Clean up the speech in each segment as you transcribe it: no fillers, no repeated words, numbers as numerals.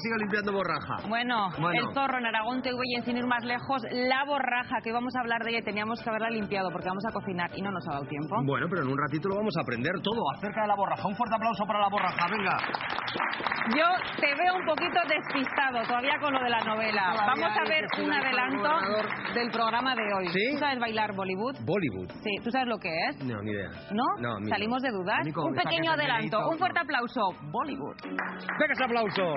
siga limpiando borraja. Bueno, el Zorro en Aragón TV y en Sin ir más lejos, la borraja, que vamos a hablar de ella, teníamos que haberla limpiado porque vamos a cocinar y no nos ha dado tiempo. Bueno, pero en un ratito lo vamos a aprender todo acerca de la borraja. Un fuerte aplauso para la borraja, venga. Yo te veo un poquito despistado todavía con lo de la novela. Vamos a ver un adelanto del programa de hoy. ¿Sí? ¿Tú sabes bailar Bollywood? Bollywood. Sí, ¿tú sabes lo que es? No, ni idea. ¿No? No, ¿Salimos de dudar? Un pequeño adelanto, un fuerte aplauso. Bollywood. ¡Venga ese aplauso!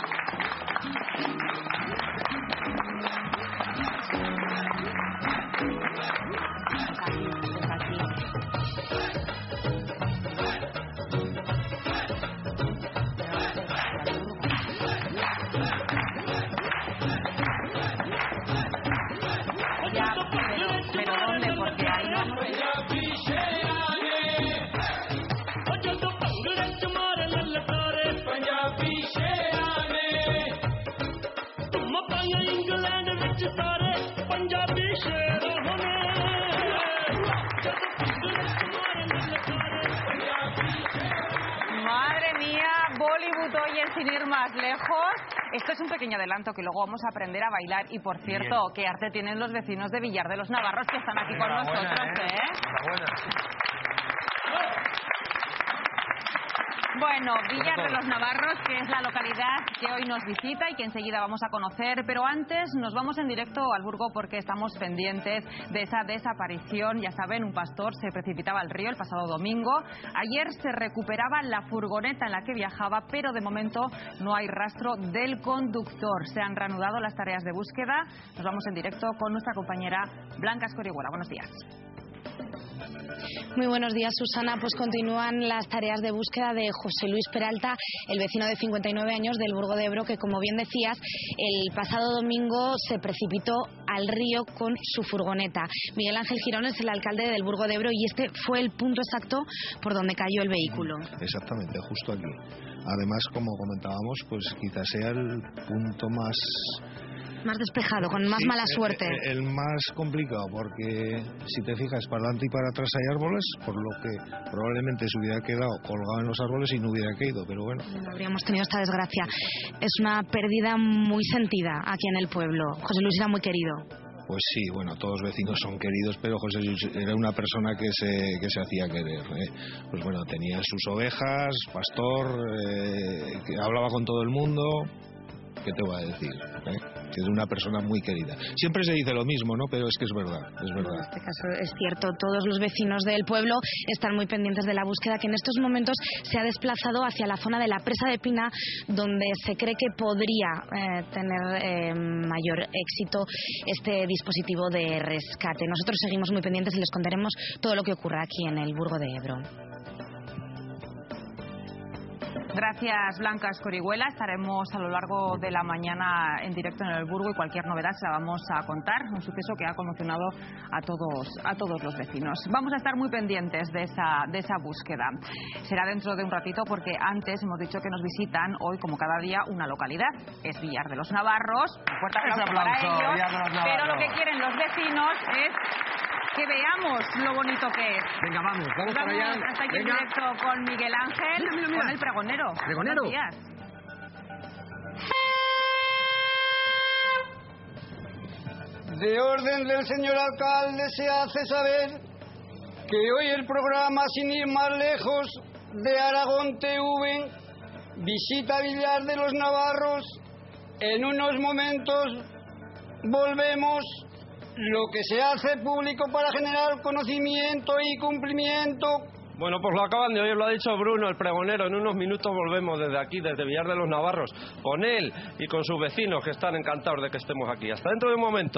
Pero ¿dónde? Porque ahí no... Madre mía, Bollywood hoy es Sin ir más lejos. Esto es un pequeño adelanto que luego vamos a aprender a bailar. Y por cierto, qué arte tienen los vecinos de Villar de los Navarros que están aquí con nosotros, Enhorabuena. Bueno, Villar de los Navarros, que es la localidad que hoy nos visita y que enseguida vamos a conocer, pero antes nos vamos en directo al Burgo porque estamos pendientes de esa desaparición. Ya saben, un pastor se precipitaba al río el pasado domingo. Ayer se recuperaba la furgoneta en la que viajaba, pero de momento no hay rastro del conductor. Se han reanudado las tareas de búsqueda. Nos vamos en directo con nuestra compañera Blanca Escorihuela. Buenos días. Muy buenos días, Susana. Pues continúan las tareas de búsqueda de José Luis Peralta, el vecino de 59 años del Burgo de Ebro, que, como bien decías, el pasado domingo se precipitó al río con su furgoneta. Miguel Ángel Girón es el alcalde del Burgo de Ebro y este fue el punto exacto por donde cayó el vehículo. Exactamente, justo aquí. Además, como comentábamos, pues quizás sea el punto más despejado, con más mala suerte. El más complicado, porque si te fijas, para adelante y para atrás hay árboles, por lo que probablemente se hubiera quedado colgado en los árboles y no hubiera caído, pero bueno. No habríamos tenido esta desgracia. Es una pérdida muy sentida aquí en el pueblo. José Luis era muy querido. Pues sí, bueno, todos los vecinos son queridos, pero José Luis era una persona que se hacía querer. Pues bueno, tenía sus ovejas, pastor, que hablaba con todo el mundo. ¿Qué te voy a decir? Que es una persona muy querida. Siempre se dice lo mismo, ¿no? Pero es que es verdad, es verdad. En este caso es cierto. Todos los vecinos del pueblo están muy pendientes de la búsqueda, que en estos momentos se ha desplazado hacia la zona de la presa de Pina, donde se cree que podría tener mayor éxito este dispositivo de rescate. Nosotros seguimos muy pendientes y les contaremos todo lo que ocurra aquí en el Burgo de Ebro. Gracias, Blanca Escorihuela. Estaremos a lo largo de la mañana en directo en el Burgo y cualquier novedad se la vamos a contar. Un suceso que ha conmocionado a todos los vecinos. Vamos a estar muy pendientes de esa búsqueda. Será dentro de un ratito porque antes hemos dicho que nos visitan hoy, como cada día, una localidad. Es Villar de los Navarros. Un fuerte aplauso para ellos. Pero lo que quieren los vecinos es que veamos lo bonito que es. Venga, vamos para allá. Hasta aquí en directo con Miguel Ángel, mira. Con el pregonero. ¿Pregonero? Buenos días. De orden del señor alcalde se hace saber que hoy el programa Sin ir más lejos de Aragón TV visita Villar de los Navarros. En unos momentos volvemos. Lo que se hace público para generar conocimiento y cumplimiento. Bueno, pues lo acaban de oír, lo ha dicho Bruno, el pregonero. En unos minutos volvemos desde aquí, desde Villar de los Navarros, con él y con sus vecinos, que están encantados de que estemos aquí. Hasta dentro de un momento.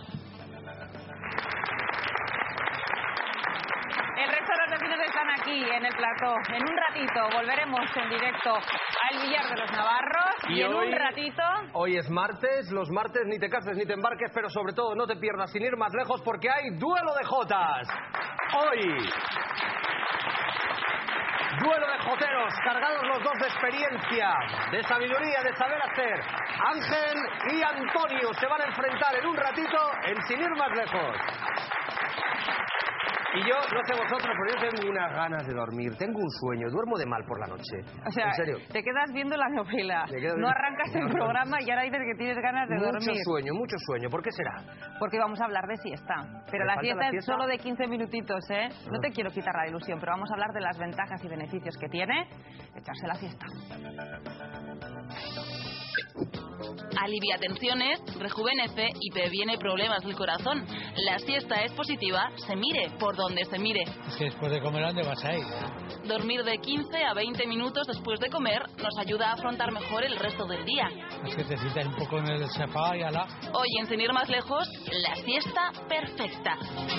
El resto de los vecinos están aquí en el plató. En un ratito volveremos en directo al Villar de los Navarros y en un ratito... Hoy es martes, los martes ni te cases ni te embarques, pero sobre todo no te pierdas Sin ir más lejos porque hay duelo de jotas. Hoy... Duelo de joteros, cargados los dos de experiencia, de sabiduría, de saber hacer. Ángel y Antonio se van a enfrentar en un ratito en Sin ir más lejos. Y yo, no sé vosotros, pero yo tengo unas ganas de dormir. Tengo un sueño, duermo de mal por la noche. O sea, en serio. te quedas viendo la novela, no arrancas el programa y ahora dices que tienes ganas de dormir. Mucho sueño. ¿Por qué será? Porque vamos a hablar de siesta. Pero la siesta es solo de 15 minutitos, ¿eh? No te quiero quitar la ilusión, pero vamos a hablar de las ventajas y beneficios que tiene echarse la siesta. Alivia tensiones, rejuvenece y previene problemas del corazón. La siesta es positiva, se mire por donde se mire. Es que después de comer, ¿dónde vas a ir? Dormir de 15 a 20 minutos después de comer nos ayuda a afrontar mejor el resto del día. Es que te sientas un poco en el sofá y ala. Hoy, en Sin ir más lejos, la siesta perfecta.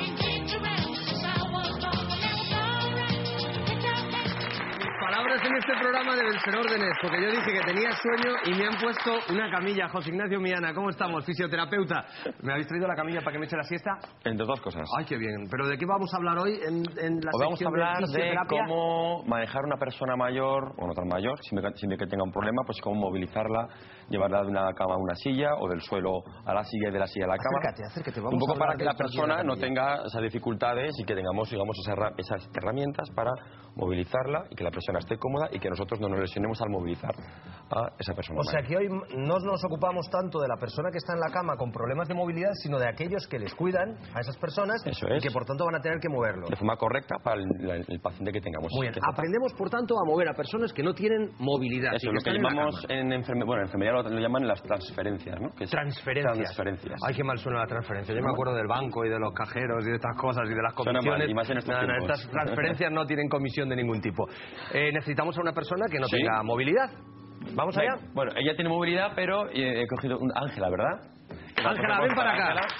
Palabras en este programa deben ser órdenes, porque yo dije que tenía sueño y me han puesto una camilla. José Ignacio Miana, ¿cómo estamos? Fisioterapeuta. ¿Me habéis traído la camilla para que me eche la siesta? Entre dos cosas. Ay, qué bien. ¿Pero de qué vamos a hablar hoy en la Hoy vamos a sección hablar de de fisioterapia? cómo manejar una persona mayor, o no tan mayor, siempre que tenga un problema, pues cómo movilizarla, llevarla de una cama a una silla, o del suelo a la silla y de la silla a la cama. Acércate, vamos un poco a hablar para que de la esto aquí en persona la no camilla. tenga esas dificultades y que tengamos, digamos, esas herramientas para movilizarla y que la persona esté cómoda y que nosotros no nos lesionemos al movilizar a esa persona O sea mayor. que hoy no nos ocupamos tanto de la persona que está en la cama con problemas de movilidad, sino de aquellos que les cuidan a esas personas. Eso y es. que por tanto van a tener que moverlo. De forma correcta para el paciente que tengamos. Muy bien. Que está- Aprendemos por tanto a mover a personas que no tienen movilidad. Eso, y lo que están en la llamamos cama. en enfermería lo llaman las transferencias, ¿no? Que es Transferencias. Ay, qué mal suena la transferencia. Yo me acuerdo del banco y de los cajeros y de estas cosas y de las Suena comisiones. mal, y más en estos tiempos. Estas transferencias no tienen comisión de ningún tipo. Necesitamos a una persona que no Sí. tenga movilidad. ¿Vamos allá? Bueno, ella tiene movilidad, pero he cogido un Ángela, ¿verdad? Ángela, ven para acá. Ángela.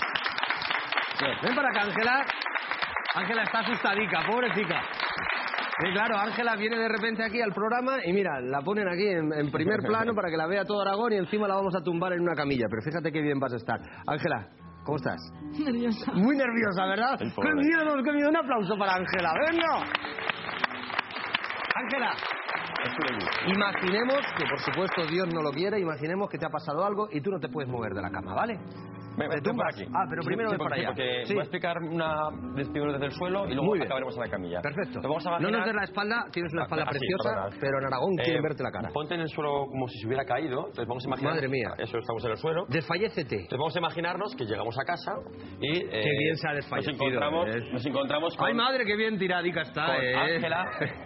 Ven para acá, Ángela. Ángela está asustadica, pobrecita. Sí, claro, Ángela viene de repente aquí al programa y mira, la ponen aquí en primer plano para que la vea todo Aragón y encima la vamos a tumbar en una camilla. Pero fíjate qué bien vas a estar. Ángela, ¿cómo estás? Nerviosa. Muy nerviosa, ¿verdad? El ¡Qué pobre. miedo, qué miedo! Un aplauso para Ángela. ¡Venga! Ángela, imaginemos que, por supuesto, Dios no lo quiere, imaginemos que te ha pasado algo y tú no te puedes mover de la cama, ¿vale? Ven ¿Te por tumbas? aquí. Ah, pero primero Sí, ven para allá. porque Sí. voy a explicar una primero desde el suelo y luego Muy bien. acabaremos en la camilla. Perfecto. Entonces vamos a No imaginar- nos des la espalda, tienes una espalda Así, preciosa, perdona. pero en Aragón quieren verte la cara. Ponte en el suelo como si se hubiera caído. Entonces vamos a imaginar... Madre mía. Eso, estamos en el suelo. Desfallécete. Entonces vamos a imaginarnos que llegamos a casa y... Qué bien se ha desfallecido, Nos encontramos con... Ay, madre, qué bien tiradica está, con Ángela.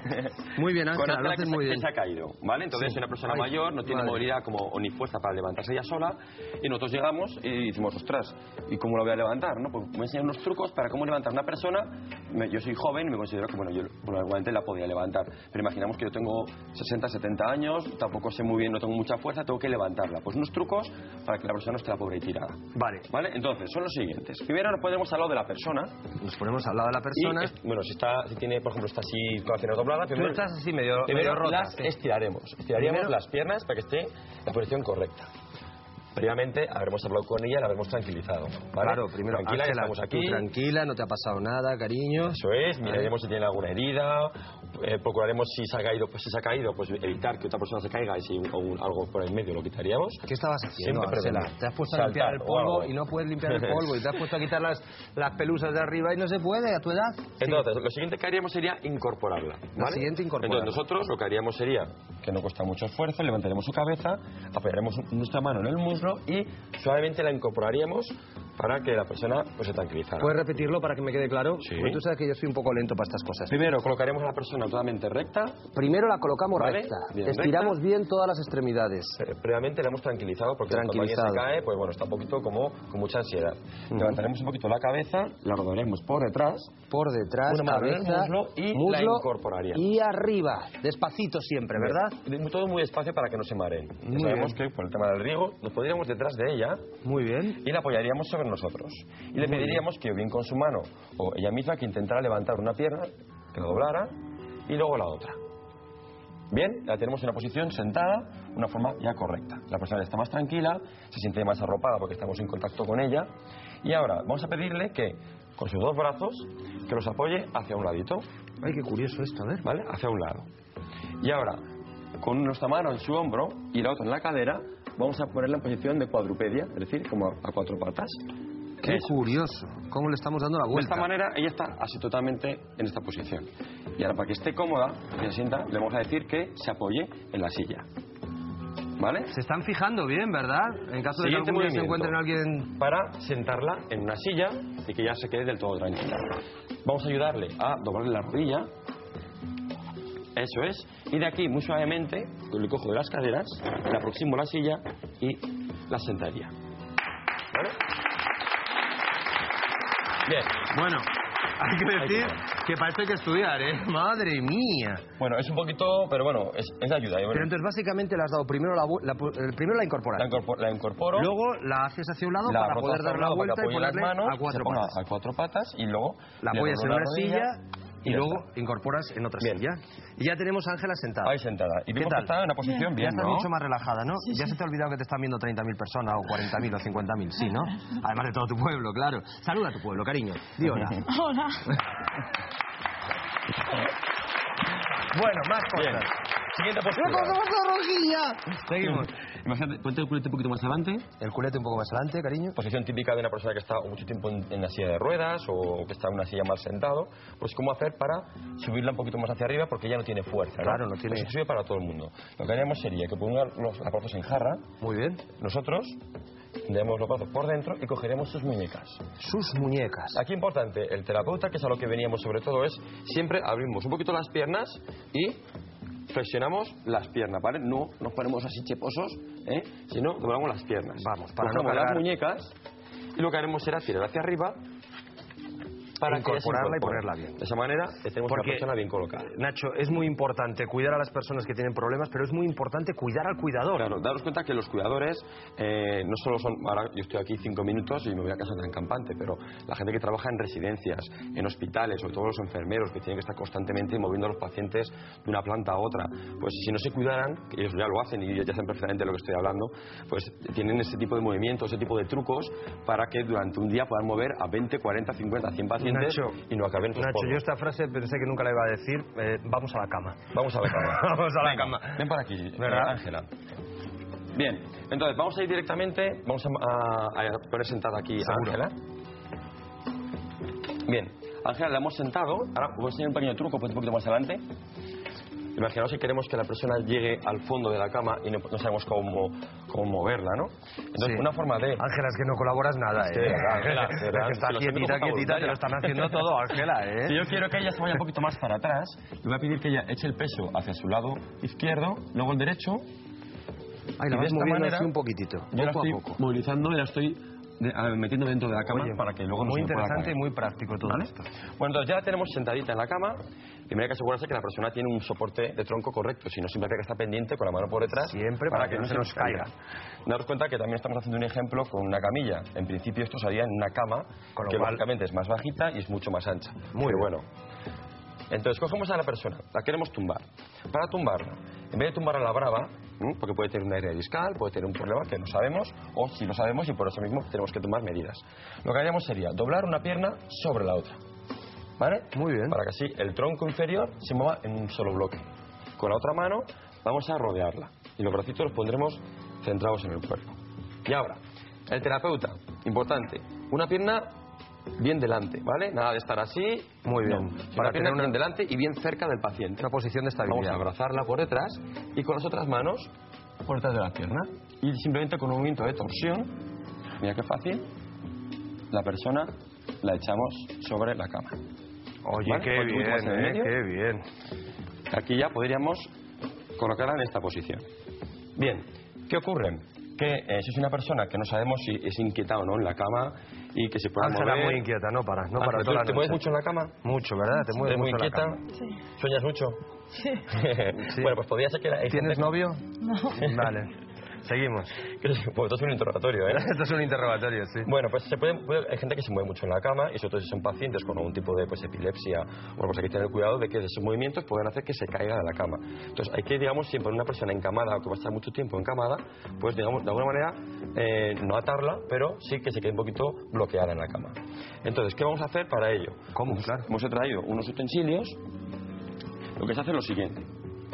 Muy bien, Con Ángela, lo Ángela haces que muy se- bien. que se ha caído, ¿vale? Entonces Sí. una persona Ay, mayor no tiene madre. movilidad como ni fuerza para levantarse ella sola y nosotros llegamos y decimos, ostras, ¿y cómo la voy a levantar? ¿No? Pues me enseñan unos trucos para cómo levantar una persona. Yo soy joven y me considero que, bueno, yo probablemente la podía levantar, pero imaginamos que yo tengo 60, 70 años, tampoco sé muy bien, no tengo mucha fuerza, tengo que levantarla. Pues unos trucos para que la persona no esté la pobre y tirada. Vale. ¿Vale? Entonces, son los siguientes. Primero nos ponemos al lado de la persona. Nos ponemos al lado de la persona. Y, bueno, si tiene, por ejemplo, está así con las piernas dobladas, Tú primero, estás así medio primero rota. las estiraremos. Estiraríamos Primero- las piernas para que esté en posición correcta. Previamente habremos hablado con ella y la habremos tranquilizado. ¿vale? Claro, primero, Tranquila, ya Ángela, estamos tú aquí. tranquila, no te ha pasado nada, cariño. Eso es, miraremos si tiene alguna herida, procuraremos si se ha caído, pues evitar que otra persona se caiga y si algo por el medio lo quitaríamos. ¿Qué estabas haciendo, Siempre Ángela? prevenir. Te has puesto a Saltar limpiar el o polvo algo. y no puedes limpiar el polvo y te has puesto a quitar las pelusas de arriba y no se puede a tu edad. Entonces, lo siguiente que haríamos sería incorporarla. ¿vale? Lo siguiente, incorporarla. Entonces, nosotros lo que haríamos sería, que no cuesta mucho esfuerzo, levantaremos su cabeza, apoyaremos nuestra mano en el muslo y suavemente la incorporaríamos para que la persona pues, se tranquilizara. ¿Puedes repetirlo para que me quede claro? Sí. Porque tú sabes que yo soy un poco lento para estas cosas. Primero colocaremos a la persona totalmente recta. Primero la colocamos Vale, recta. bien Estiramos recta. bien todas las extremidades. Previamente la hemos tranquilizado porque cuando alguien Tranquilizado. se cae, pues bueno, está un poquito como con mucha ansiedad. Levantaremos un poquito la cabeza, la rodaremos por detrás, Por detrás, una mano en el cabeza, muslo y la incorporaríamos. y arriba. Despacito siempre, ¿verdad? Todo muy despacio para que no se mareen. Muy Sabemos bien. que por el tema del riego nos pondríamos detrás de ella Muy bien. y la apoyaríamos sobre nosotros. Y le pediríamos que bien con su mano o ella misma que intentara levantar una pierna, que la doblara y luego la otra. Bien, la tenemos en una posición sentada, una forma ya correcta. La persona está más tranquila, se siente más arropada porque estamos en contacto con ella. Y ahora vamos a pedirle que con sus dos brazos que los apoye hacia un ladito, Ay, qué curioso esto, a ver. ¿vale? Hacia un lado. Y ahora, con nuestra mano en su hombro y la otra en la cadera, vamos a ponerla en posición de cuadrupedia, es decir, como a cuatro patas. Qué curioso. ¿Cómo le estamos dando la vuelta? De esta manera, ella está así totalmente en esta posición. Y ahora, para que esté cómoda, que se sienta, le vamos a decir que se apoye en la silla. ¿Vale? Se están fijando bien, ¿verdad? En caso de que algún día se encuentren alguien... Para sentarla en una silla y que ya se quede del todo tranquila. Vamos a ayudarle a doblarle la rodilla. Eso es. Y de aquí, muy suavemente, le cojo de las caderas, le aproximo la silla y la sentaría. ¿Vale? Bien. Bueno, hay que decir que para esto hay que estudiar, ¿eh? ¡Madre mía! Bueno, es un poquito, pero bueno, es de ayuda. Pero entonces básicamente le has dado primero primero la incorporas. La incorporo. Luego la haces hacia un lado para poder dar la vuelta y ponerle las manos, a cuatro patas. Y luego la apoyas en una silla y luego incorporas en otra silla. Y ya tenemos a Ángela sentada. Ahí sentada. Y vemos que está en una posición bien, ya está ¿no? mucho más relajada, ¿no? Sí, ya se te ha olvidado que te están viendo 30.000 personas o 40.000 o 50.000, sí, ¿no? Además de todo tu pueblo, claro. Saluda a tu pueblo, cariño. Di hola. Hola. Bueno, más cosas. Bien. Siguiente postura. Seguimos. Imagínate, ponte el culete un poquito más adelante. El culete un poco más adelante, cariño. Posición típica de una persona que está mucho tiempo en la silla de ruedas o que está en una silla mal sentado. Pues cómo hacer para subirla un poquito más hacia arriba porque ya no tiene fuerza, ¿no? Claro, no tiene... Pues se sube para todo el mundo. Lo que haríamos sería que pongan los brazos en jarra. Muy bien. Nosotros demos los brazos por dentro y cogeremos sus muñecas. Sus muñecas. Aquí importante, el terapeuta, que es a lo que veníamos sobre todo, es siempre abrimos un poquito las piernas y flexionamos las piernas, ¿vale? No nos ponemos así cheposos, sino doblamos las piernas. Vamos, para cogemos no cargar... las muñecas y lo que haremos será tirar hacia arriba para incorporarla y ponerla bien. De esa manera tenemos una persona bien colocada. Nacho, es muy importante cuidar a las personas que tienen problemas, pero es muy importante cuidar al cuidador. Claro, daros cuenta que los cuidadores no solo son... Ahora yo estoy aquí 5 minutos y me voy a casa tan campante, pero la gente que trabaja en residencias, en hospitales, sobre todo los enfermeros que tienen que estar constantemente moviendo a los pacientes de una planta a otra, pues si no se cuidaran, que ellos ya lo hacen y ya saben perfectamente de lo que estoy hablando, pues tienen ese tipo de movimientos, ese tipo de trucos para que durante un día puedan mover a 20, 40, 50, 100 pacientes. Nacho, y no acaben Nacho, yo esta frase pensé que nunca la iba a decir. Vamos a la cama. Vamos a la cama. Vamos a la Venga, cama. Ven para aquí, ¿verdad? Ángela. Bien, entonces vamos a ir directamente, vamos a poner sentada aquí a Ángela. Bien, Ángela la hemos sentado. Ahora voy a enseñar un pequeño truco, pues un poquito más adelante. Imaginaos si queremos que la persona llegue al fondo de la cama y no sabemos cómo moverla, ¿no? Entonces, Sí. una forma de... Ángela, es que no colaboras nada, Es que, Ángela, Es que está quietita, te lo están haciendo todo, Ángela, Si yo quiero que ella se vaya un poquito más para atrás, le voy a pedir que ella eche el peso hacia su lado izquierdo, luego el derecho. Ay, la y de vas esta moviendo manera, así un poquitito, yo la poco a estoy poco. movilizando y la estoy metiendo dentro de la cama. Oye, para que luego no muy se me pueda interesante caer. y muy práctico todo ¿Vale? esto. Bueno, entonces ya la tenemos sentadita en la cama. Primero hay que asegurarse que la persona tiene un soporte de tronco correcto, si no siempre hay que estar pendiente con la mano por detrás. Siempre para que no se nos caiga. Daros cuenta que también estamos haciendo un ejemplo con una camilla. En principio esto salía en una cama, Con lo que cual... lógicamente es más bajita y es mucho más ancha. Muy Pero bien. bueno. Entonces cogemos a la persona, la queremos tumbar. Para tumbarla, en vez de tumbarla a la brava, porque puede tener una hernia discal, puede tener un problema que no sabemos, o si lo sabemos y por eso mismo tenemos que tomar medidas. Lo que haríamos sería doblar una pierna sobre la otra. ¿Vale? Muy bien. Para que así el tronco inferior se mueva en un solo bloque. Con la otra mano vamos a rodearla y los bracitos los pondremos centrados en el cuerpo. Y ahora, el terapeuta, importante, una pierna bien delante, ¿vale? Nada de estar así. Muy bien. Para tener bien delante y bien cerca del paciente. Una posición de estabilidad. Vamos a abrazarla por detrás y con las otras manos por detrás de la pierna. Y simplemente con un movimiento de torsión, mira qué fácil, la persona la echamos sobre la cama. Oye, ¿Vale? qué Con tu más en el bien, medio. qué bien. Aquí ya podríamos colocarla en esta posición. Bien, ¿qué ocurre? Que si es una persona que no sabemos si es inquieta o no en la cama y que se pueda Ángela mover... muy inquieta, no para Ángela, toda la ¿te mueves noche. mucho en la cama? Mucho, ¿verdad? Te mueves ¿Eres muy mucho en la inquieta? cama. Sí. ¿Sueñas mucho? Sí. Sí. Bueno, pues podría ser que... ¿Tienes novio? No. Vale. Seguimos. Pues esto es un interrogatorio, ¿eh? Esto es un interrogatorio, sí. Bueno, pues hay gente que se mueve mucho en la cama y sobre todo si son pacientes con algún tipo de epilepsia o algo así, hay que tener cuidado de que esos movimientos puedan hacer que se caiga de la cama. Entonces hay que, digamos, siempre una persona encamada o que va a estar mucho tiempo encamada, pues digamos, de alguna manera no atarla, pero sí que se quede un poquito bloqueada en la cama. Entonces, ¿qué vamos a hacer para ello? ¿Cómo? Claro. Hemos traído unos utensilios. Lo que se hace es lo siguiente.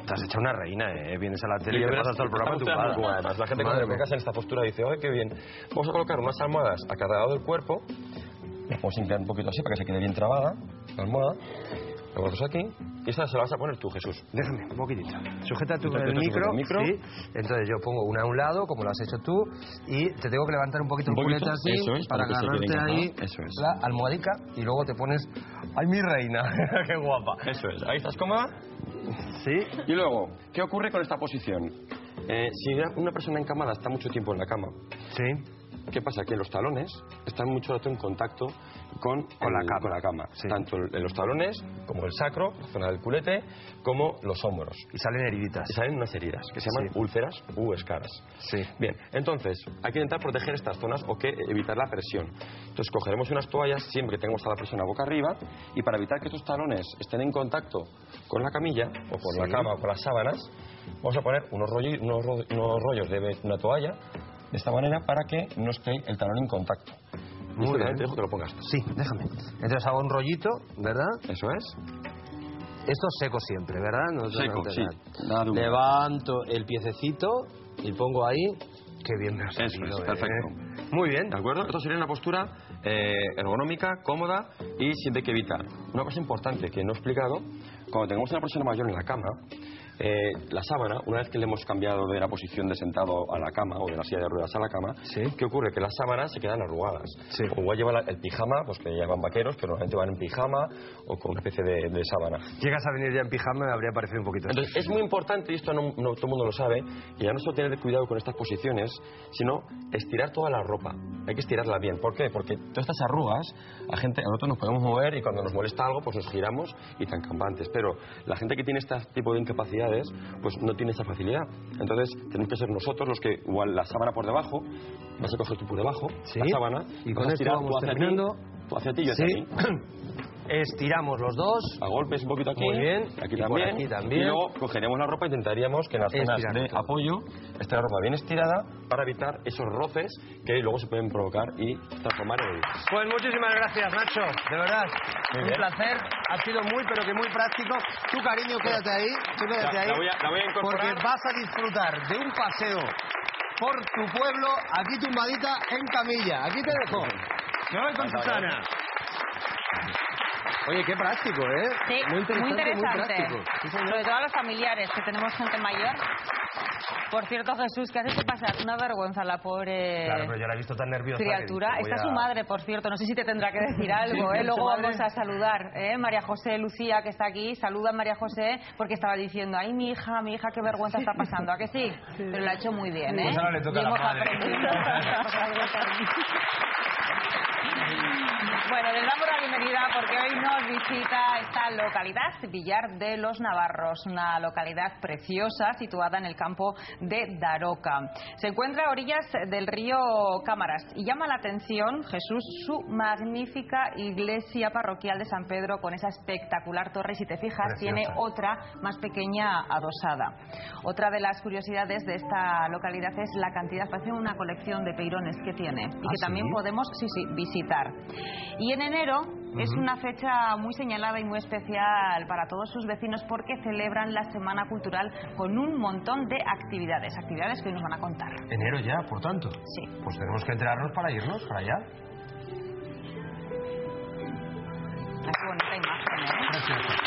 Te has hecho una reina, vienes a la tele y te pasas todo el programa tumbada. Además, la gente cuando me casa en esta postura dice, ¡ay, qué bien! Vamos a colocar unas almohadas a cada lado del cuerpo. Las podemos inclinar un poquito así para que se quede bien trabada la almohada. Lo pones aquí y esa se la vas a poner tú, Jesús. Déjame, un poquitito. Sujeta tú Sujeta el tú micro, el micro. sí. Entonces yo pongo una a un lado, como lo has hecho tú, y te tengo que levantar un poquito el culete así, eso es, para para que se agarrarte quede ahí encajado. Eso es. la almohadica, y luego te pones... ¡Ay, mi reina! ¡Qué guapa! Eso es. Ahí estás cómoda. Sí. Y luego, ¿qué ocurre con esta posición? Si una persona encamada está mucho tiempo en la cama, Sí. ¿qué pasa? Que los talones están mucho rato en contacto con la cama. Sí. Tanto en los talones, como el sacro, la zona del culete, como los hombros. Y salen heriditas. Y salen unas heridas que se llaman Sí. úlceras u escaras. Sí. Bien, entonces, hay que intentar proteger estas zonas o que evitar la presión. Entonces, cogeremos unas toallas siempre que tengamos a la persona boca arriba y para evitar que estos talones estén en contacto con la camilla o con la cama o con las sábanas, vamos a poner unos rollos de una toalla de esta manera para que no esté el talón en contacto. Muy Esto bien. también te dejo que lo pongas. Sí, déjame. Entonces hago un rollito, ¿verdad? Eso es. Esto seco siempre, ¿verdad? No, Seco, sí. Nada de levanto el piececito y pongo ahí. Qué bien me ha salido, Eso es, perfecto. Muy bien. ¿De acuerdo? Esto sería una postura ergonómica, cómoda y siempre hay que evitar. Una cosa importante que no he explicado, cuando tengamos una persona mayor en la cama, la sábana, una vez que le hemos cambiado de la posición de sentado a la cama o de la silla de ruedas a la cama, Sí. ¿qué ocurre? Que las sábanas se quedan arrugadas. Sí. O igual lleva el pijama, pues que llevan vaqueros, pero normalmente van en pijama o con una especie de sábana. Llegas a venir ya en pijama, me habría parecido un poquito. Entonces, es muy importante, y esto no todo el mundo lo sabe, y ya no solo tener cuidado con estas posiciones, sino estirar toda la ropa. Hay que estirarla bien. ¿Por qué? Porque todas estas arrugas, a nosotros nos podemos mover y cuando nos molesta algo, pues nos giramos y tan campantes. Pero la gente que tiene este tipo de incapacidades, pues no tiene esa facilidad. Entonces, tenemos que ser nosotros los que, igual la sábana por debajo, vas a coger tú por debajo, Sí. la sábana, Y vas con a esto estirar vamos tú hacia terminando. ti, tú hacia ti y yo Sí. hacia mí. Estiramos los dos. A golpes un poquito aquí. Muy bien. Aquí Y también. por aquí también. Y luego cogeríamos la ropa e intentaríamos que en las zonas Estirar de todo. apoyo esté la ropa bien estirada para evitar esos roces que luego se pueden provocar y transformar en heridas. Pues muchísimas gracias, Nacho. De verdad, Muy un bien. placer. Ha sido muy, pero que muy práctico. Tú, cariño, quédate ahí. Tú quédate ahí. La voy a incorporar. Porque vas a disfrutar de un paseo por tu pueblo, aquí tumbadita en camilla. Aquí te dejo. Me voy con Susana. Oye, qué práctico, ¿eh? Sí, muy interesante. Muy práctico. Sí, señor. Sobre todo a los familiares, que tenemos gente mayor. Por cierto, Jesús, ¿qué haces que pasar? Una vergüenza la pobre Claro, pero yo la he visto tan nerviosa. que criatura. he dicho, Está voy su a- madre, por cierto. No sé si te tendrá que decir algo, ¿eh? Luego vamos a saludar, ¿eh? María José Lucía, que está aquí. Saluda a María José, porque estaba diciendo, ay, mi hija, qué vergüenza está pasando. ¿A que sí? Pero lo ha hecho muy bien, ¿eh? Pues ahora le toca Y a la hemos madre. aprendido. Bueno, les damos la bienvenida porque hoy nos visita esta localidad, Villar de los Navarros, una localidad preciosa situada en el campo de Daroca. Se encuentra a orillas del río Cámaras y llama la atención, Jesús, su magnífica iglesia parroquial de San Pedro con esa espectacular torre y, si te fijas, Preciosa. tiene otra más pequeña adosada. Otra de las curiosidades de esta localidad es la cantidad, parece una colección de peirones que tiene y que también ¿sí? podemos visitar. Y en enero es una fecha muy señalada y muy especial para todos sus vecinos porque celebran la Semana Cultural con un montón de actividades que hoy nos van a contar. Enero ya, por tanto. Sí. Pues tenemos que enterarnos para irnos para allá. Ay, qué bonita imagen, ¿eh? Gracias.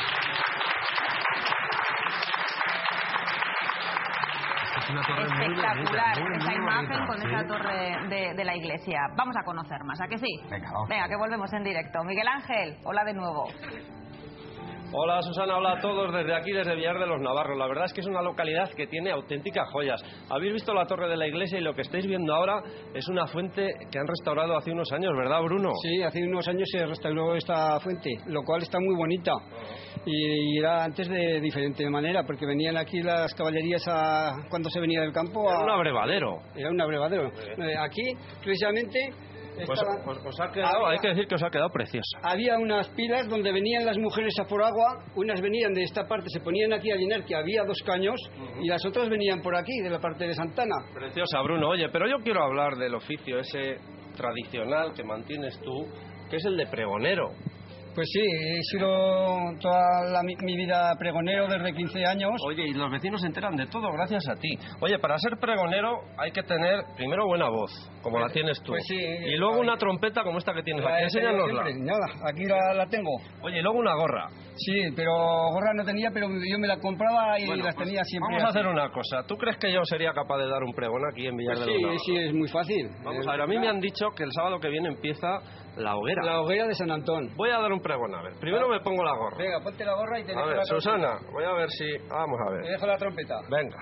Es una torre muy bonita, Espectacular muy, esa muy imagen bonita, con ¿sí? esa torre de la iglesia. Vamos a conocer más, ¿a que sí? Venga, vamos. Venga, que volvemos en directo. Miguel Ángel, hola de nuevo. Hola Susana, hola a todos desde aquí, desde Villar de los Navarros. La verdad es que es una localidad que tiene auténticas joyas. Habéis visto la torre de la iglesia y lo que estáis viendo ahora es una fuente que han restaurado hace unos años, ¿verdad, Bruno? Sí, hace unos años se restauró esta fuente, lo cual está muy bonita. Y era antes de diferente manera, porque venían aquí las caballerías cuando se venía del campo. Era un abrevadero. Era un abrevadero. Aquí, precisamente, Pues os ha quedado, hay que decir que os ha quedado preciosa. había unas pilas donde venían las mujeres a por agua. Unas venían de esta parte, se ponían aquí a llenar, que había 2 caños, y las otras venían por aquí, de la parte de Santana. Preciosa, Bruno. Oye, pero yo quiero hablar del oficio ese tradicional que mantienes tú, que es el de pregonero. Pues sí, he sido toda mi vida pregonero desde 15 años. Oye, y los vecinos se enteran de todo gracias a ti. Oye, para ser pregonero hay que tener primero buena voz, como la tienes tú. Pues sí. Y luego una trompeta como esta que tienes aquí. Enséñanosla. Nada, aquí la tengo. Oye, y luego una gorra. Sí, pero gorra no tenía, pero yo me la compraba y Bueno, las tenía siempre. Vamos a hacer una cosa. ¿Tú crees que yo sería capaz de dar un pregón aquí en Villar de los Navarros? Sí, es muy fácil. Vamos a ver, a mí me han dicho que el sábado que viene empieza la hoguera. La hoguera de San Antón. Voy a dar un pregón, a ver. Primero me pongo la gorra. Venga, ponte la gorra y te A dejo ver, la trompeta. Susana, voy a ver si... Vamos a Te ver. dejo la trompeta. Venga.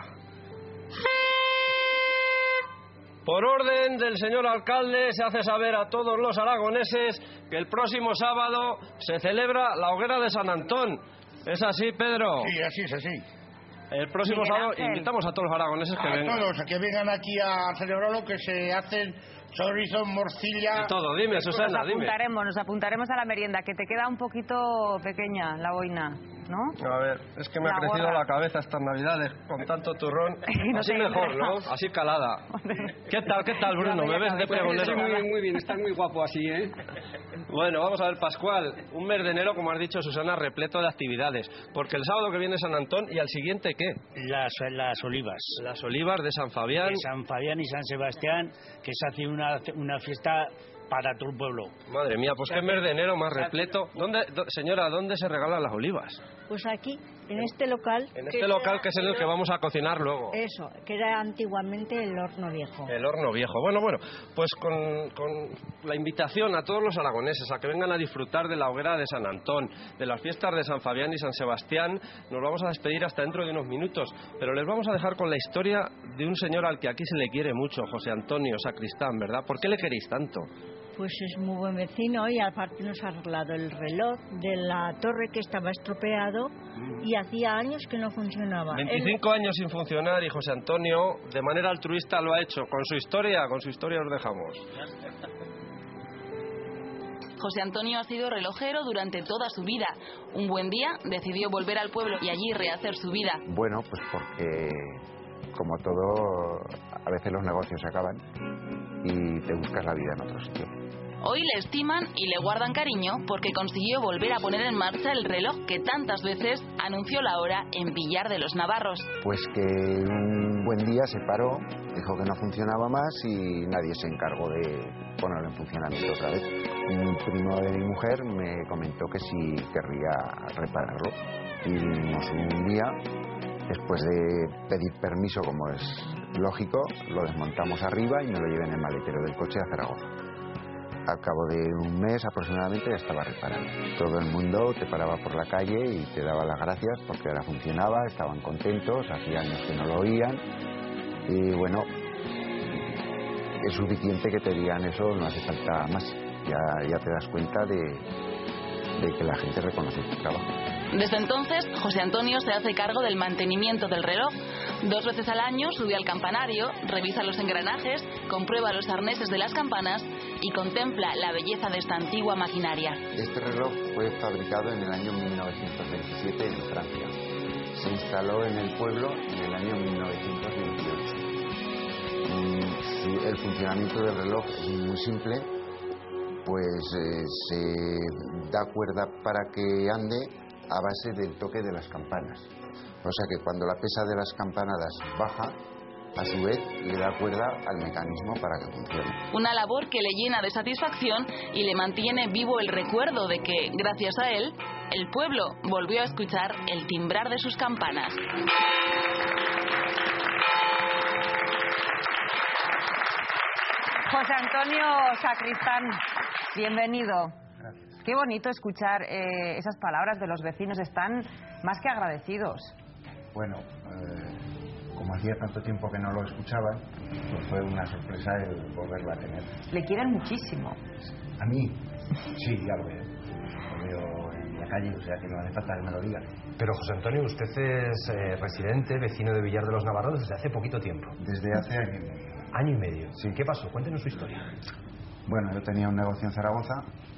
Por orden del señor alcalde se hace saber a todos los aragoneses que el próximo sábado se celebra la hoguera de San Antón. ¿Es así, Pedro? Sí, así es así. El próximo Miguel sábado Ángel. invitamos a todos los aragoneses que vengan. A todos, a que vengan aquí a celebrarlo, que se hacen chorizo, morcilla... De todo, dime, Susana, dime. Nos apuntaremos a la merienda, que te queda un poquito pequeña la boina, ¿no? A ver, es que me ha La crecido gorra. la cabeza estas navidades con tanto turrón. No Así te mejor, ¿no? enteras. Así calada. ¿Qué tal, Bruno? ¿Me ves de Pues pregonero? muy bien, estás muy guapo así, ¿eh? Bueno, vamos a ver, Pascual. Un mes de enero, como has dicho, Susana, repleto de actividades. Porque el sábado que viene es San Antón y al siguiente, ¿qué? Las olivas. Las olivas de San Fabián. De San Fabián y San Sebastián, que se hace una fiesta para todo el pueblo. Madre mía, pues qué mes de enero más repleto. Señora, ¿dónde se regalan las olivas? Pues aquí, en este local. En este local que es en el que vamos a cocinar luego. Eso, que era antiguamente el horno viejo. El horno viejo. Bueno, pues con la invitación a todos los aragoneses a que vengan a disfrutar de la hoguera de San Antón, de las fiestas de San Fabián y San Sebastián, nos vamos a despedir hasta dentro de unos minutos. Pero les vamos a dejar con la historia de un señor al que aquí se le quiere mucho, José Antonio Sacristán, ¿verdad? ¿Por qué le queréis tanto? Pues es muy buen vecino y aparte nos ha arreglado el reloj de la torre que estaba estropeado y hacía años que no funcionaba. 25 años sin funcionar y José Antonio de manera altruista lo ha hecho. Con su historia os dejamos. José Antonio ha sido relojero durante toda su vida. Un buen día decidió volver al pueblo y allí rehacer su vida. Bueno, pues porque, como todo, a veces los negocios se acaban y te buscas la vida en otro sitio. Hoy le estiman y le guardan cariño porque consiguió volver a poner en marcha el reloj que tantas veces anunció la hora en Villar de los Navarros. Pues que un buen día se paró, dijo que no funcionaba más y nadie se encargó de ponerlo en funcionamiento otra vez. Un primo de mi mujer me comentó que sí querría repararlo y vinimos un día, después de pedir permiso como es lógico, lo desmontamos arriba y me lo llevé en el maletero del coche a Zaragoza. Al cabo de un mes aproximadamente ya estaba reparado. Todo el mundo te paraba por la calle y te daba las gracias porque ahora funcionaba, estaban contentos, hacía años que no lo oían y bueno, es suficiente que te digan eso, no hace falta más. Ya te das cuenta de que la gente reconoce tu trabajo. Desde entonces, José Antonio se hace cargo del mantenimiento del reloj. 2 veces al año sube al campanario, revisa los engranajes, comprueba los arneses de las campanas y contempla la belleza de esta antigua maquinaria. Este reloj fue fabricado en el año 1927 en Francia. Se instaló en el pueblo en el año 1928. El funcionamiento del reloj es muy simple, pues se da cuerda para que ande a base del toque de las campanas. O sea que cuando la pesa de las campanadas baja, a su vez le da cuerda al mecanismo para que funcione. Una labor que le llena de satisfacción y le mantiene vivo el recuerdo de que, gracias a él, el pueblo volvió a escuchar el timbrar de sus campanas. José Antonio Sacristán, bienvenido. Gracias. Qué bonito escuchar esas palabras de los vecinos, están más que agradecidos. Bueno, como hacía tanto tiempo que no lo escuchaban, pues fue una sorpresa el volverlo a tener. Le quieren muchísimo. ¿A mí? Sí, ya lo veo. Lo veo en la calle, o sea que no hace falta que me lo digan. Pero José Antonio, usted es residente, vecino de Villar de los Navarros desde hace poquito tiempo. Desde hace año y medio. Año y medio. Sí. ¿Qué pasó? Cuéntenos su historia. Bueno, yo tenía un negocio en Zaragoza.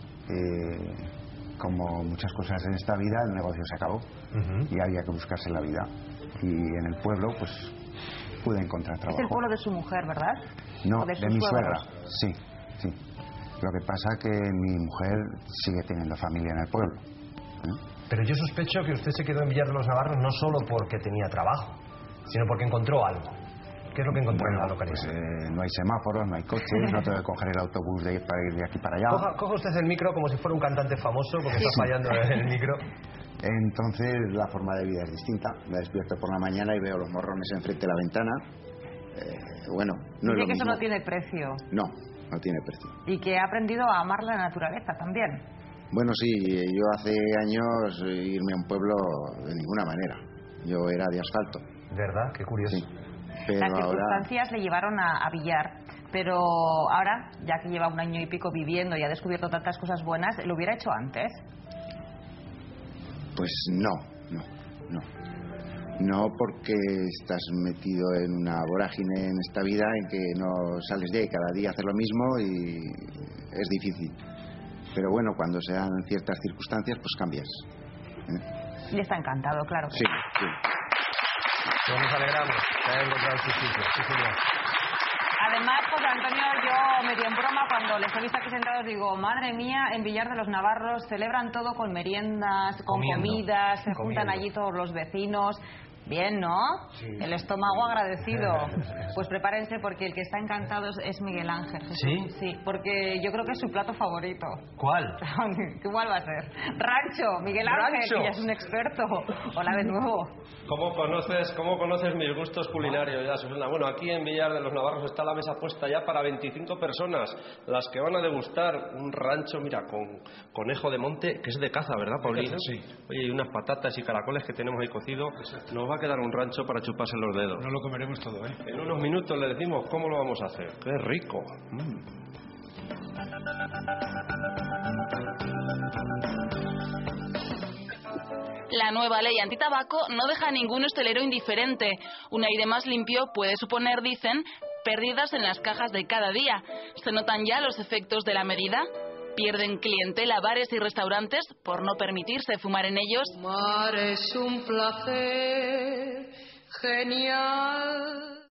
Como muchas cosas en esta vida, el negocio se acabó y había que buscarse la vida. Y en el pueblo, pues, pude encontrar trabajo. Es el pueblo de su mujer, ¿verdad? No, de mi suegros. suegra. Sí, sí. Lo que pasa es que mi mujer sigue teniendo familia en el pueblo. Pero yo sospecho que usted se quedó en Villar de los Navarros no solo porque tenía trabajo, sino porque encontró algo. ¿Qué es lo que encontró en la localidad? Pues, no hay semáforos, no hay coches, no tengo que coger el autobús para ir de aquí para allá. Coja usted el micro como si fuera un cantante famoso, porque está fallando el micro. Entonces la forma de vida es distinta. Me despierto por la mañana y veo los morrones enfrente de la ventana. Bueno, no es lo que mismo. eso no tiene precio. No tiene precio. Y que ha aprendido a amar la naturaleza también. Bueno, sí, yo hace años irme a un pueblo de ninguna manera. Yo era de asfalto. ¿Verdad? Qué curioso. Sí. Pero las ahora... circunstancias le llevaron a Villar, pero ahora, ya que lleva 1 año y pico viviendo y ha descubierto tantas cosas buenas, ¿lo hubiera hecho antes? Pues no, porque estás metido en una vorágine en esta vida en que no sales de ahí, cada día haces lo mismo y es difícil. Pero bueno, cuando se dan ciertas circunstancias, pues cambias. Y está encantado, claro. Sí. Pues nos alegramos que haya encontrado su sitio. Sí, señor. Además, José Antonio, yo medio en broma, cuando les he visto aquí sentados, digo, madre mía, en Villar de los Navarros celebran todo con meriendas, con comidas, se juntan allí todos los vecinos. Bien, ¿no? Sí. El estómago agradecido. Pues prepárense porque el que está encantado es Miguel Ángel. ¿Sí? Sí, porque yo creo que es su plato favorito. ¿Cuál? ¿Cuál va a ser? Rancho, Miguel Ángel, Rancho. que ya es un experto. Hola de nuevo. ¿Cómo conoces mis gustos culinarios ya, Susana? Bueno, aquí en Villar de los Navarros está la mesa puesta ya para 25 personas, las que van a degustar un rancho, mira, con conejo de monte, que es de caza, ¿verdad, Paulino? Sí. Oye, y unas patatas y caracoles que tenemos ahí cocido. Nos va a quedar un rancho para chuparse los dedos. No lo comeremos todo, ¿eh? En unos minutos le decimos cómo lo vamos a hacer. ¡Qué rico! La nueva ley antitabaco no deja a ningún hostelero indiferente. Un aire más limpio puede suponer, dicen, pérdidas en las cajas de cada día. ¿Se notan ya los efectos de la medida? ¿Pierden clientela bares y restaurantes por no permitirse fumar en ellos? Fumar es un placer genial.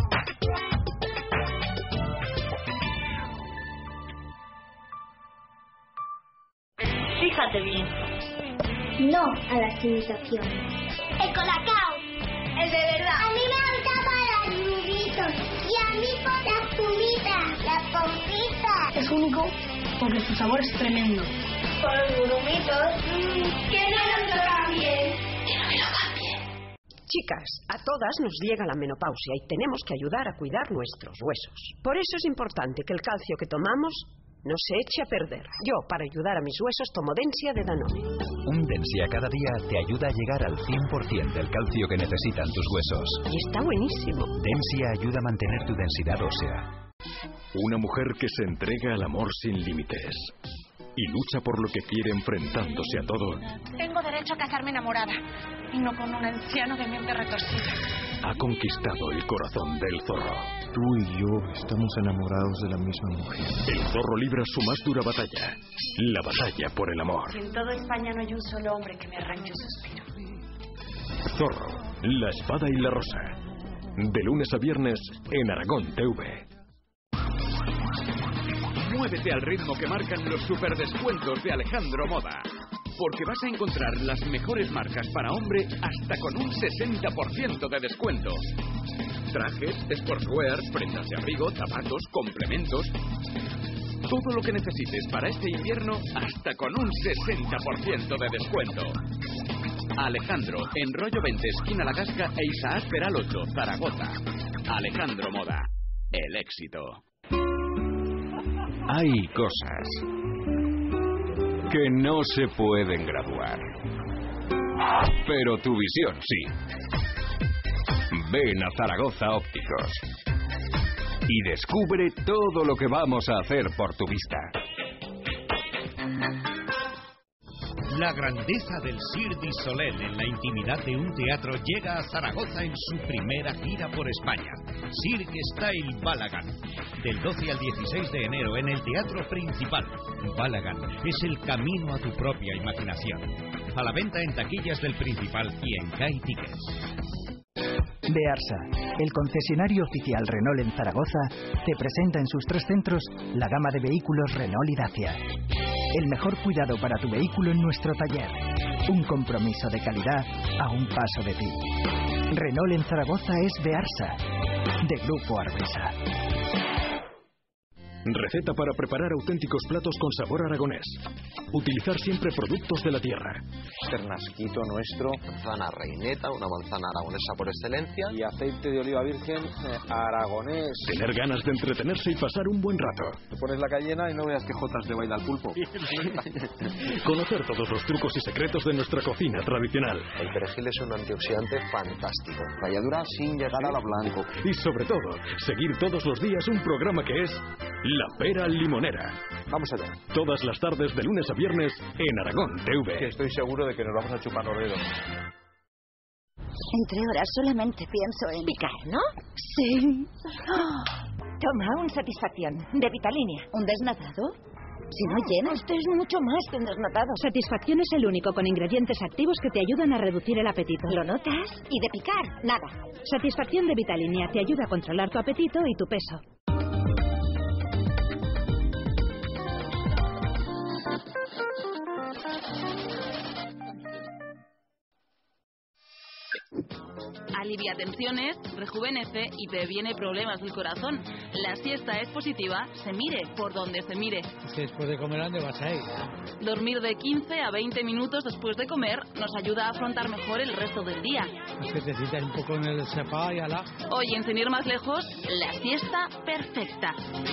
Fíjate bien. No a las imitaciones. El colacao. El de verdad. A mí me gusta para los rubitos. Y a mí por las pumitas. Las pompitas. Es único porque su sabor es tremendo. Por los grumitos. Que no nos lo cambien. Que no me lo cambien. Chicas, a todas nos llega la menopausia y tenemos que ayudar a cuidar nuestros huesos. Por eso es importante que el calcio que tomamos no se eche a perder. Yo, para ayudar a mis huesos, tomo Densia de Danone. Un Densia cada día te ayuda a llegar al 100% del calcio que necesitan tus huesos. Y está buenísimo. Densia ayuda a mantener tu densidad ósea. Una mujer que se entrega al amor sin límites y lucha por lo que quiere enfrentándose a todo. Tengo derecho a casarme enamorada y no con un anciano de mente retorcida. Ha conquistado el corazón del zorro. Tú y yo estamos enamorados de la misma mujer. El zorro libra su más dura batalla, la batalla por el amor. Si en toda España no hay un solo hombre que me arranque un suspiro. Zorro, la espada y la rosa. De lunes a viernes en Aragón TV. Muévete al ritmo que marcan los superdescuentos de Alejandro Moda. Porque vas a encontrar las mejores marcas para hombre hasta con un 60% de descuento. Trajes, sportswear, prendas de abrigo, zapatos, complementos. Todo lo que necesites para este invierno hasta con un 60% de descuento. Alejandro, en Rollo 20, esquina La Gasca e Isaac Peral 8, Zaragoza. Alejandro Moda, el éxito. Hay cosas que no se pueden graduar, pero tu visión sí. Ven a Zaragoza Ópticos y descubre todo lo que vamos a hacer por tu vista. La grandeza del Cirque du Soleil en la intimidad de un teatro llega a Zaragoza en su primera gira por España. Cirque Style Balagan. Del 12 al 16 de enero en el Teatro Principal. Balagan es el camino a tu propia imaginación. A la venta en taquillas del Principal y en Kai Tickets. Bearsa, el concesionario oficial Renault en Zaragoza, te presenta en sus 3 centros la gama de vehículos Renault y Dacia. El mejor cuidado para tu vehículo en nuestro taller. Un compromiso de calidad a un paso de ti. Renault en Zaragoza es Bearsa, de Grupo Arbesa. Receta para preparar auténticos platos con sabor aragonés. Utilizar siempre productos de la tierra. Ternasquito nuestro, manzana reineta, una manzana aragonesa por excelencia. Y aceite de oliva virgen aragonés. Tener ganas de entretenerse y pasar un buen rato. Te pones la cayena y no veas que jotas de baila al pulpo. Conocer todos los trucos y secretos de nuestra cocina tradicional. El perejil es un antioxidante fantástico. Ralladura sin llegar a la blanco. Y sobre todo, seguir todos los días un programa que es La Pera Limonera. Vamos allá. Todas las tardes de lunes a viernes en Aragón TV. Que estoy seguro de que nos vamos a chupar los dedos. Entre horas solamente pienso en... picar, ¿no? Sí. Toma, un Satisfacción, de Vitalínea. ¿Un desnatado? Si no llena, esto es mucho más que un desnatado. Satisfacción es el único con ingredientes activos que te ayudan a reducir el apetito. ¿Lo notas? Y de picar, nada. Satisfacción de Vitalínea te ayuda a controlar tu apetito y tu peso. Alivia tensiones, rejuvenece y previene problemas del corazón. La siesta es positiva, se mire por donde se mire. Es que después de comer, ¿a dónde vas a ir? Dormir de 15 a 20 minutos después de comer nos ayuda a afrontar mejor el resto del día. Es que te citas un poco en el sofá y ala. Hoy, en sin ir más lejos, la siesta perfecta.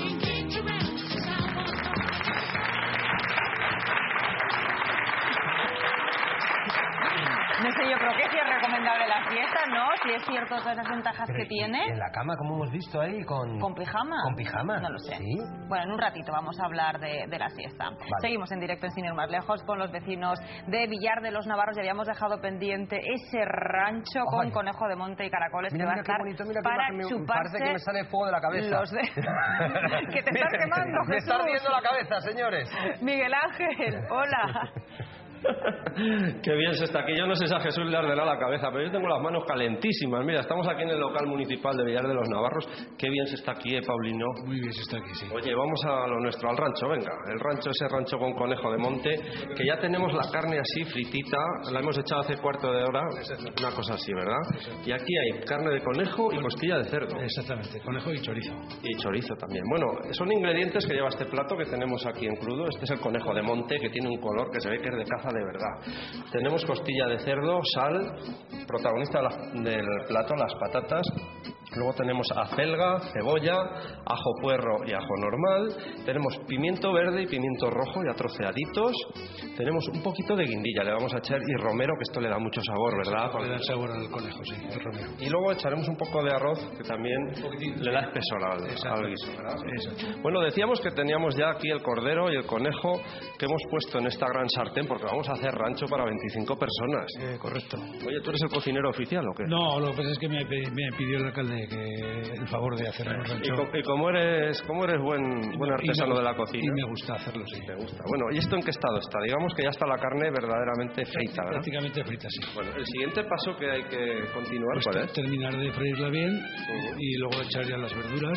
No sé, yo creo que sí es recomendable la siesta, ¿no? Si es cierto todas las ventajas que tiene. En la cama, como hemos visto ahí, ¿Con pijama? Con pijama. No lo sé. ¿Sí? Bueno, en un ratito vamos a hablar de la siesta. Vale. Seguimos en directo en Sin ir más lejos con los vecinos de Villar de los Navarros. Ya habíamos dejado pendiente ese rancho con conejo de monte y caracoles que va a estar para chuparse. Parece que me sale fuego de la cabeza. Que te estás quemando, Jesús. Me está ardiendo la cabeza, señores. Miguel Ángel, hola. Qué bien se está aquí. Yo no sé si a Jesús le arderá la cabeza, pero yo tengo las manos calentísimas. Mira, estamos aquí en el local municipal de Villar de los Navarros. Qué bien se está aquí, Paulino. Muy bien se está aquí, sí. Oye, vamos a lo nuestro, al rancho, venga. El rancho, ese rancho con conejo de monte, que ya tenemos la carne así fritita, la hemos echado hace cuarto de hora, una cosa así, ¿verdad? Y aquí hay carne de conejo y costilla de cerdo. Exactamente, conejo y chorizo. Y chorizo también. Bueno, son ingredientes que lleva este plato que tenemos aquí en crudo. Este es el conejo de monte, que tiene un color que se ve que es de caza de verdad. Tenemos costilla de cerdo, sal, protagonista del plato, las patatas. Luego tenemos acelga, cebolla, ajo puerro y ajo normal. Tenemos pimiento verde y pimiento rojo ya troceaditos. Tenemos un poquito de guindilla, le vamos a echar, y romero, que esto le da mucho sabor, ¿verdad? Le da sabor al conejo, sí, el romero. Y luego echaremos un poco de arroz, que también le da espesor al guiso, ¿verdad? Exacto. Bueno, decíamos que teníamos ya aquí el cordero y el conejo que hemos puesto en esta gran sartén, porque vamos a hacer rancho para 25 personas. Correcto. Oye, ¿tú eres el cocinero oficial o qué? No, lo que pasa es que me pidió el alcalde que el favor de hacer un rancho. Y como eres buen artesano de la cocina. Y me gusta hacerlo, sí. Me gusta. Bueno, ¿y esto en qué estado está? Digamos que ya está la carne verdaderamente frita, ¿verdad? Prácticamente frita, sí. Bueno, el siguiente paso que hay que continuar, pues ¿cuál es? Terminar de freírla bien y luego echar ya las verduras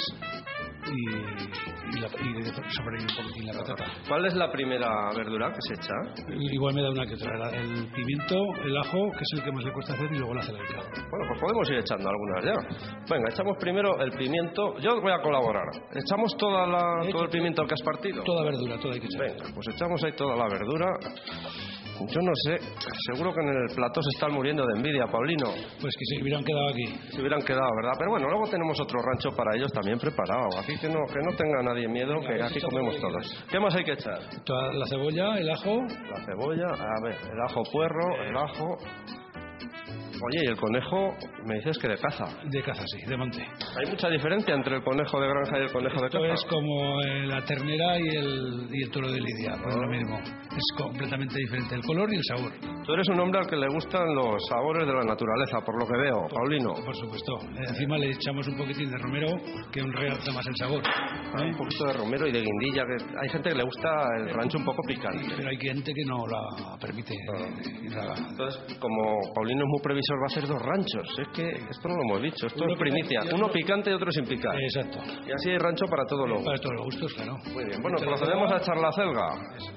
y sofreír un poquitín la patata. ¿Cuál es la primera verdura que se echa? Igual me da una que otra. El pimiento, el ajo, que es el que más le cuesta hacer, y luego la cebolla. Bueno, pues podemos ir echando algunas ya. Venga, echamos primero el pimiento. Yo voy a colaborar. ¿Echamos todo el pimiento que has partido? Toda verdura, toda hay que echar. Venga, pues echamos ahí toda la verdura. Yo no sé, seguro que en el plató se están muriendo de envidia, Paulino. Pues que se hubieran quedado aquí. Se hubieran quedado, ¿verdad? Pero bueno, luego tenemos otro rancho para ellos también preparado. Aquí que no tenga nadie miedo, que aquí comemos todos. ¿Qué más hay que echar? Toda la cebolla, el ajo. La cebolla, a ver, el ajo puerro, el ajo... Oye, ¿y el conejo me dices que de caza? De caza, sí, de monte. ¿Hay mucha diferencia entre el conejo de granja y el conejo de caza? Esto es como la ternera y el toro de lidia, no es lo mismo. Es completamente diferente el color y el sabor. Tú eres un hombre al que le gustan los sabores de la naturaleza, por lo que veo, Paulino. Por supuesto. Encima le echamos un poquitín de romero, que realza más el sabor. Un poquito de romero y de guindilla. Que hay gente que le gusta el rancho un poco picante. Pero hay gente que no la permite. Entonces, como Paulino es muy previsible, televisor va a hacer 2 ranchos. Es que esto no lo hemos dicho, esto es primicia. Uno picante y otro sin picar. Exacto. Y así hay rancho para todos los gustos. Para todos los gustos, claro. Muy bien, bueno, procedemos a echar la celga.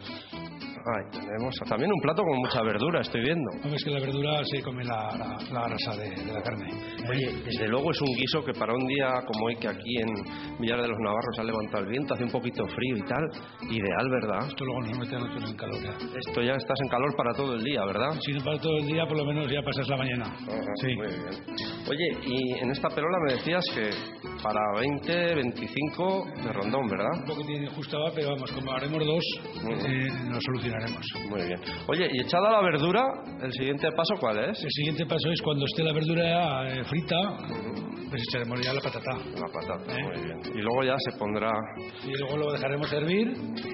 Ay, tenemos también un plato con mucha verdura, estoy viendo. No, es que la verdura se come la grasa de la carne. Oye, desde luego es un guiso que para un día como hoy, que aquí en Villar de los Navarros ha levantado el viento, hace un poquito frío y tal, ideal, ¿verdad? Esto luego nos mete a nosotros en calor ya. Esto ya estás en calor para todo el día, ¿verdad? Si no para todo el día, por lo menos ya pasas la mañana. Sí. Muy bien. Oye, y en esta perola me decías que para 20, 25 de rondón, ¿verdad? Un poquitín ajustaba, pero vamos, como haremos 2, lo solucionaremos. Muy bien. Oye, y echada la verdura, ¿el siguiente paso cuál es? El siguiente paso es cuando esté la verdura frita, pues echaremos ya la patata. La patata, muy bien. Y luego ya se pondrá... Y luego lo dejaremos hervir.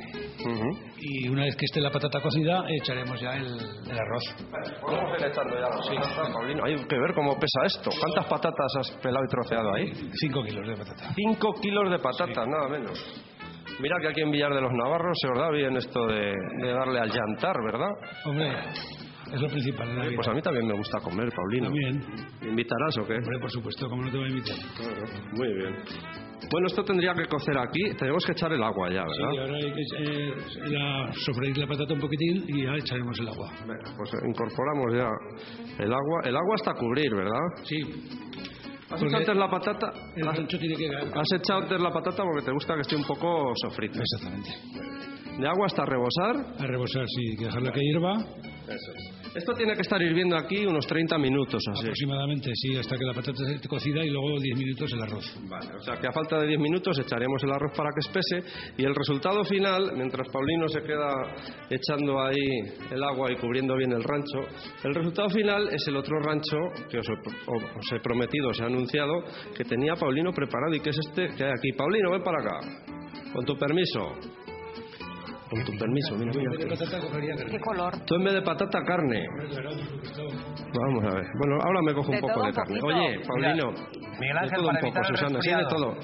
Y una vez que esté la patata cocida, echaremos ya el arroz. Podemos ir echando ya la patata, Paulino. Hay que ver cómo pesa esto. ¿Cuántas patatas has pelado y troceado ahí? 5 kilos de patata. 5 kilos de patata, nada menos. Mira que aquí en Villar de los Navarros se os da bien esto de darle al llantar, ¿verdad? Hombre, es lo principal en la vida. Pues a mí también me gusta comer, Paulino. También. ¿Me invitarás o qué? Hombre, por supuesto, ¿cómo no te voy a invitar? Muy bien. Bueno, esto tendría que cocer aquí. Tenemos que echar el agua ya, ¿verdad? Sí, ahora hay que sofreír la patata un poquitín y ya echaremos el agua. Venga, pues incorporamos ya el agua. El agua hasta cubrir, ¿verdad? Sí. ¿Has echado antes la patata? El rancho tiene que caer. Has echado antes la patata porque te gusta que esté un poco sofrita. Exactamente. ¿De agua hasta rebosar? A rebosar, sí, que dejarla que hierva. Eso es. Esto tiene que estar hirviendo aquí unos 30 minutos así. Aproximadamente, sí, hasta que la patata esté cocida y luego 10 minutos el arroz. Vale, o sea que a falta de 10 minutos echaremos el arroz para que espese y el resultado final, mientras Paulino se queda echando ahí el agua y cubriendo bien el rancho, el resultado final es el otro rancho que os he prometido, os he anunciado, que tenía Paulino preparado y que es este que hay aquí. Paulino, ven para acá, con tu permiso. Con tu permiso, mira. ¿Qué color? Tú en vez de patata, carne. Vamos a ver. Bueno, ahora me cojo un poco de carne. Oye, Paulino, Miguel Ángel, de todo un poco, Susana, sí, de todo.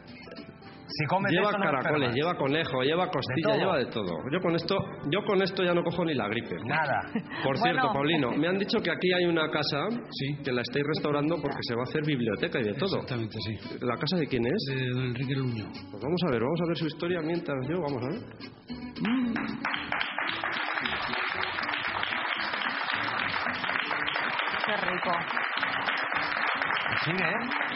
Si comes lleva esto, no caracoles, enfermas. lleva conejo, lleva costilla, lleva de todo. Yo con esto ya no cojo ni la gripe. Nada. Por cierto, Paulino, me han dicho que aquí hay una casa que la estáis restaurando porque se va a hacer biblioteca y de todo. Exactamente, sí. ¿La casa de quién es? De don Enrique Luño. Pues vamos a ver su historia mientras vamos a ver. Qué rico. Sigue,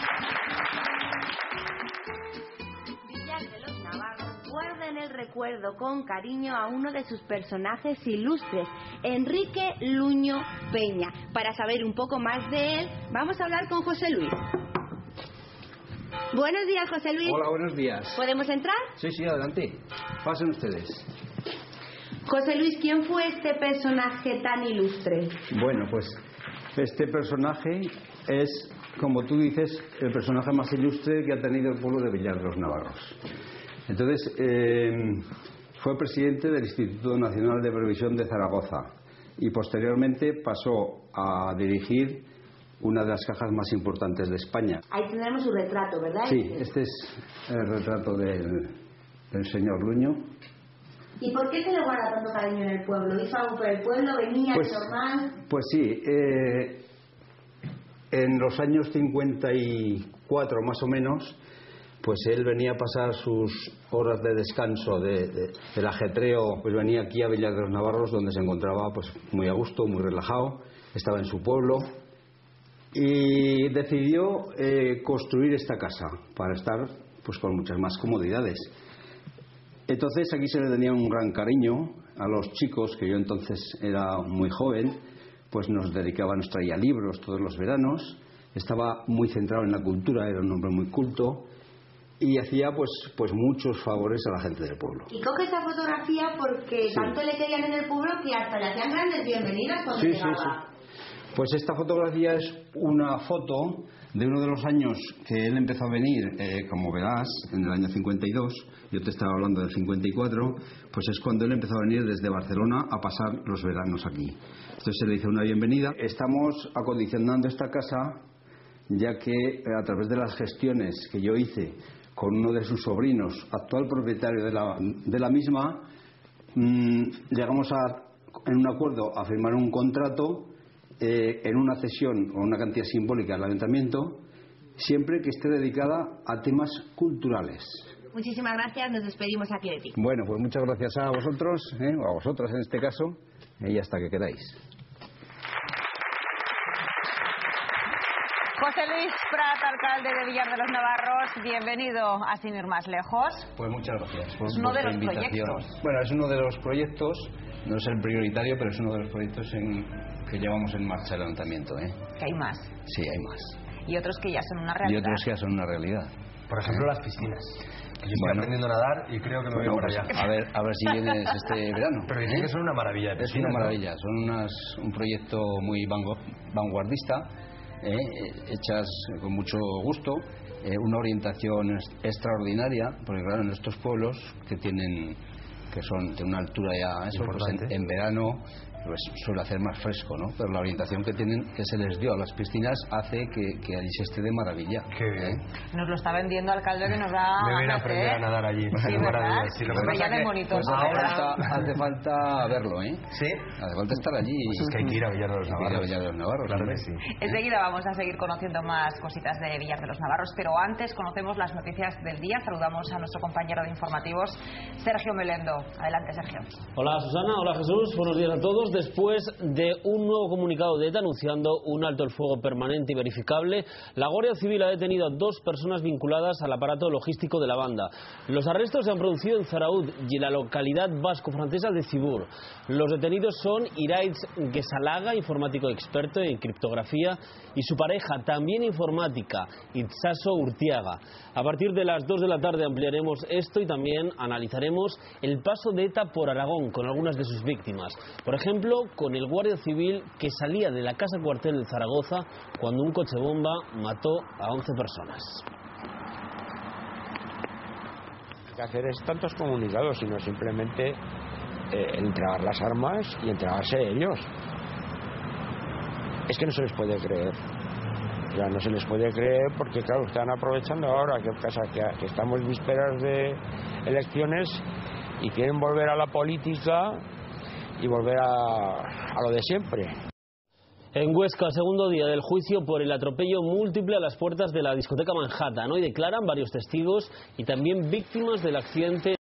Villar de los Navarros guarda en el recuerdo con cariño a uno de sus personajes ilustres, Enrique Luño Peña. Para saber un poco más de él, vamos a hablar con José Luis. Buenos días, José Luis. Hola, buenos días. ¿Podemos entrar? Sí, adelante. Pasen ustedes. José Luis, ¿quién fue este personaje tan ilustre? Bueno, pues este personaje es, como tú dices, el personaje más ilustre que ha tenido el pueblo de Villar de los Navarros. Entonces, fue presidente del Instituto Nacional de Previsión de Zaragoza y posteriormente pasó a dirigir una de las cajas más importantes de España. Ahí tendremos su retrato, ¿verdad? Sí, este es el retrato del señor Luño. ¿Y por qué se le guarda tanto cariño en el pueblo? ¿Hizo algo por el pueblo? ¿Venía normal? Pues sí, en los años 54 más o menos, pues él venía a pasar sus horas de descanso del ajetreo, pues venía aquí a Villar de los Navarros, donde se encontraba pues muy a gusto, muy relajado, estaba en su pueblo y decidió construir esta casa para estar pues con muchas más comodidades. Entonces aquí se le tenía un gran cariño a los chicos, que yo entonces era muy joven, pues nos traía libros todos los veranos, estaba muy centrado en la cultura, era un hombre muy culto y hacía pues muchos favores a la gente del pueblo. Y coge esa fotografía porque tanto le querían en el pueblo que hasta le hacían grandes bienvenidas cuando llegaba. Pues esta fotografía es una foto de uno de los años que él empezó a venir, como verás, en el año 52, yo te estaba hablando del 54, pues es cuando él empezó a venir desde Barcelona a pasar los veranos aquí. Entonces se le hizo una bienvenida. Estamos acondicionando esta casa, ya que a través de las gestiones que yo hice con uno de sus sobrinos, actual propietario de la misma, llegamos en un acuerdo a firmar un contrato en una cesión o una cantidad simbólica al ayuntamiento, siempre que esté dedicada a temas culturales. Muchísimas gracias, nos despedimos aquí de ti. Bueno, pues muchas gracias a vosotros, o a vosotras en este caso, y hasta que queráis. José Luis Prat, alcalde de Villar de los Navarros, bienvenido a Sin Ir Más Lejos. Pues muchas gracias por Es uno de vuestra los invitación. proyectos. Bueno, es uno de los proyectos, no es el prioritario, pero es uno de los proyectos que llevamos en marcha el ayuntamiento. Que hay más. Sí, hay más. Y otros que ya son una Y realidad. otros que ya son una realidad. Por ejemplo, las piscinas. Yo estoy aprendiendo a nadar y creo que me voy por allá. A ver si vienes este verano. Pero dicen que son una maravilla de piscinas. Es una maravilla, son un proyecto muy vanguardista, hechas con mucho gusto, una orientación extraordinaria, porque claro, en estos pueblos que son de una altura ya eso, pues en verano pues suele hacer más fresco, ¿no? Pero la orientación que se les dio a las piscinas hace que allí se esté de maravilla. Qué bien. Nos lo está vendiendo alcalde que nos va me voy a aprender a nadar allí. Sí, ¿verdad? Sí, lo que pasa es que monitor. Pues hace falta verlo, ¿eh? Sí. Hace falta estar allí. Pues es que hay que ir a Villar de los Navarros. Claro que sí. Enseguida vamos a seguir conociendo más cositas de Villar de los Navarros, pero antes conocemos las noticias del día. Saludamos a nuestro compañero de informativos, Sergio Melendo. Adelante, Sergio. Hola Susana, hola Jesús, buenos días a todos. Después de un nuevo comunicado de ETA anunciando un alto el fuego permanente y verificable, la Guardia Civil ha detenido a 2 personas vinculadas al aparato logístico de la banda. Los arrestos se han producido en Zarauz y en la localidad vasco-francesa de Cibur. Los detenidos son Iraitz Gesalaga, informático experto en criptografía, y su pareja, también informática, Itzaso Urtiaga. A partir de las 2 de la tarde ampliaremos esto y también analizaremos el paso de ETA por Aragón con algunas de sus víctimas. Por ejemplo, con el guardia civil que salía de la casa cuartel de Zaragoza cuando un coche bomba mató a 11 personas. Hay que hacer es tantos comunicados, sino simplemente entregar las armas y entregarse ellos. Es que no se les puede creer. O sea, no se les puede creer porque, claro, están aprovechando ahora que estamos en vísperas de elecciones y quieren volver a la política y volver a lo de siempre. En Huesca, segundo día del juicio por el atropello múltiple a las puertas de la discoteca Manhattan. Hoy declaran varios testigos y también víctimas del accidente.